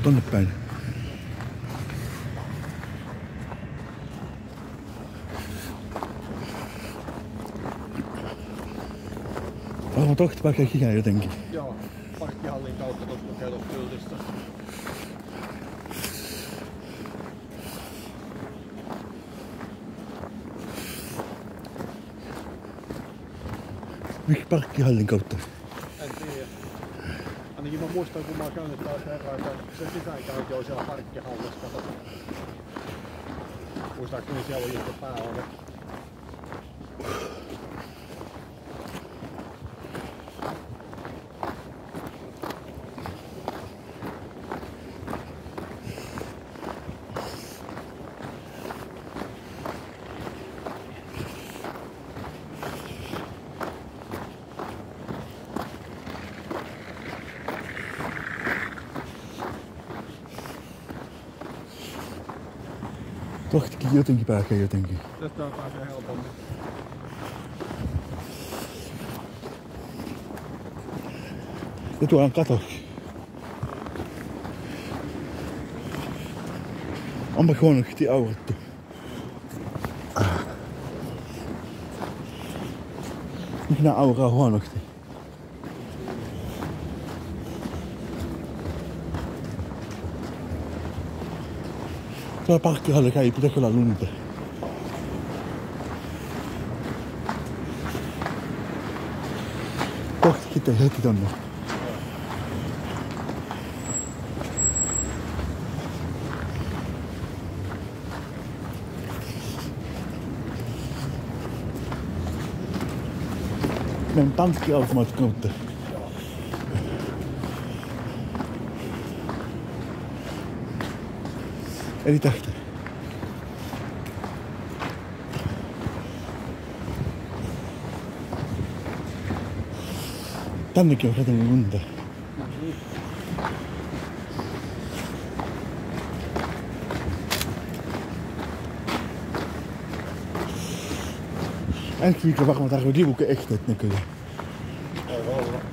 Tonne päin. Varmaan tohti pääkee kikään jotenkin. Joo, parkkihallin kautta tuossa lukee tuossa kyltistä. Miksi parkkihallin kautta? En tiedä. Ainakin mä muistan, kun mä oon käynyt taas herran, että se sisäänkäynti on siellä parkkihallissa. Muistaakseni siellä on just pääovi. Tohtikin jotenkin pääkee jotenkin. Tästä pääsee helpommin. Ja tuolla on katokin. Onpa huonosti aurattu. Miksi nää auraa huonosti? Tuolla parkkihallilla käy, pitääkö olla lunta? Kohti kitee heti tonne. Meidän tankkiautomaatin kautta. Eli tästä. Tännekin on satanut lunta. Ensi viikolla varmaan tarvii liuke-esteet näköjään. Ei voi olla.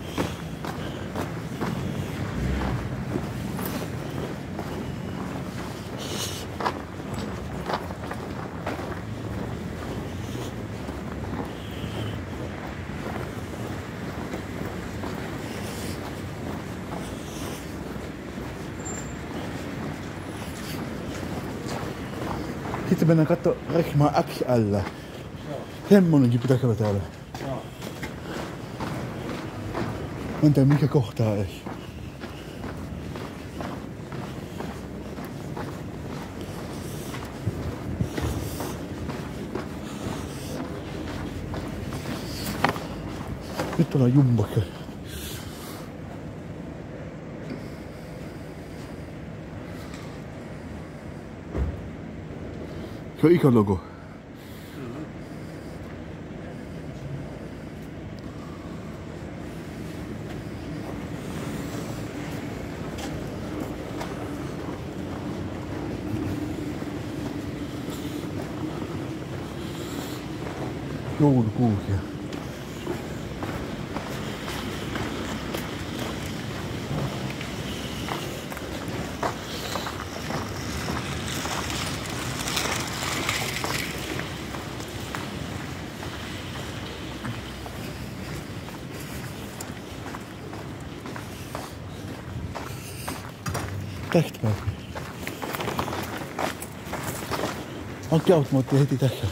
Sitten mennään kattoo Rehmaa XL. Semmonenkin pitää käydä täällä. Joo. Mä en tiedä mikä kohtaa ei. Nyt ollaan jumbakka. Se on ikälogo. Joulukuusia. Tästä pääsee. Hankki automaatti heti tässä.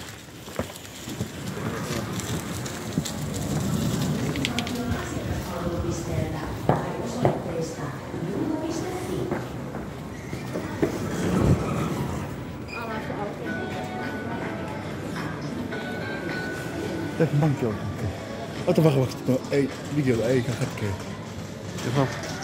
Tässä on pankkiautomaatti. Ota varovasti, että ei videolla ei katkee.